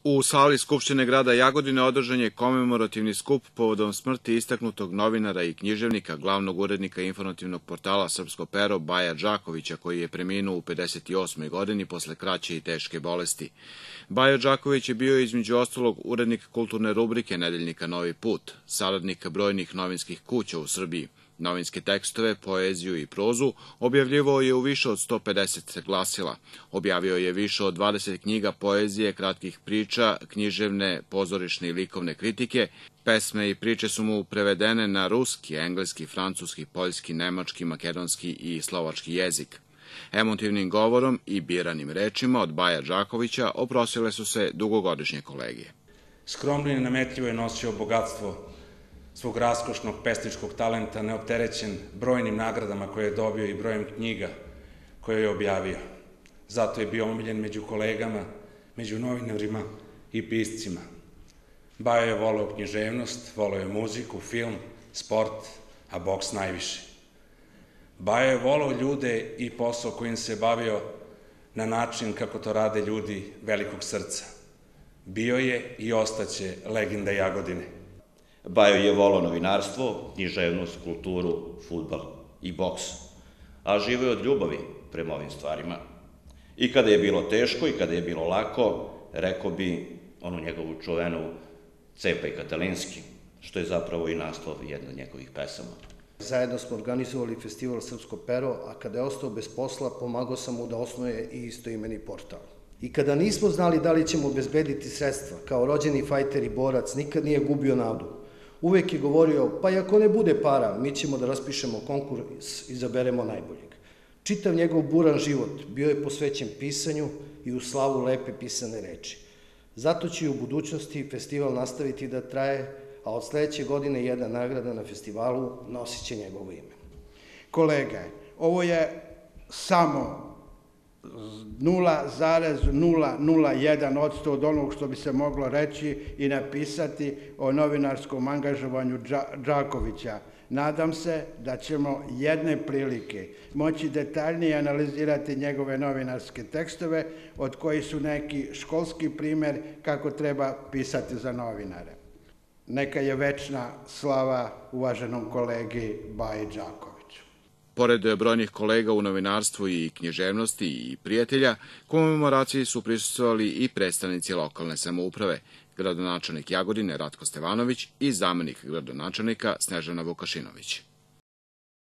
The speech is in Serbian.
U sali Skupštine grada Jagodine održan je komemorativni skup povodom smrti istaknutog novinara i književnika, glavnog urednika informativnog portala Srpsko pero Baja Đakovića, koji je preminuo u 58. godini posle kraće i teške bolesti. Baja Đaković je bio između ostalog urednik kulturne rubrike nedeljnika Novi put, saradnik brojnih novinskih kuća u Srbiji. Novinske tekstove, poeziju i prozu objavljivao je u više od 150 glasila. Objavio je više od 20 knjiga poezije, kratkih priča, književne, pozorišne i likovne kritike. Pesme i priče su mu prevedene na ruski, engleski, francuski, poljski, nemački, makedonski i slovački jezik. Emotivnim govorom i biranim rečima od Baja Đakovića oprosile su se dugogodišnje kolegije. Skromno i nametljivo je nosio bogatstvo svog raskošnog pesničkog talenta, neopterećen brojnim nagradama koje je dobio i brojem knjiga koje je objavio. Zato je bio omiljen među kolegama, među novinarima i piscima. Baja je voleo književnost, voleo je muziku, film, sport, a boks najviše. Baja je voleo ljude i posao kojim se bavio na način kako to rade ljudi velikog srca. Bio je i ostaće legenda Jagodine. Bajo je volao novinarstvo, književnost, kulturu, fudbal i boks, a živo je od ljubavi prema ovim stvarima. I kada je bilo teško i kada je bilo lako, rekao bi onu njegovu čuvenu Cepa i Katalinski, što je zapravo i naslov jedna od njegovih pesama. Zajedno smo organizovali festival Srpsko pero, a kada je ostao bez posla, pomagao sam mu da osnuje i istoimeni portal. I kada nismo znali da li ćemo obezbediti sredstva, kao rođeni fajter i borac, nikad nije gubio nadu. Uvek je govorio, pa i ako ne bude para, mi ćemo da raspišemo konkurs i izaberemo najboljeg. Čitav njegov buran život bio je posvećen pisanju i u slavu lepe pisane reči. Zato će i u budućnosti festival nastaviti da traje, a od sledeće godine jedna nagrada na festivalu nosit će njegovo ime. Kolege, ovo je samo 0,001% od onog što bi se moglo reći i napisati o novinarskom angažovanju Đakovića. Nadam se da ćemo jedne prilike moći detaljnije analizirati njegove novinarske tekstove, od kojih su neki školski primer kako treba pisati za novinare. Neka je večna slava uvaženom kolegi Baji Đakoviću. Pored brojnih kolega u novinarstvu i književnosti i prijatelja, komemoraciji su prisustvovali i predstavnici lokalne samouprave, gradonačelnik Jagodine Ratko Stevanović i zamenik gradonačelnika Snežana Vukašinović.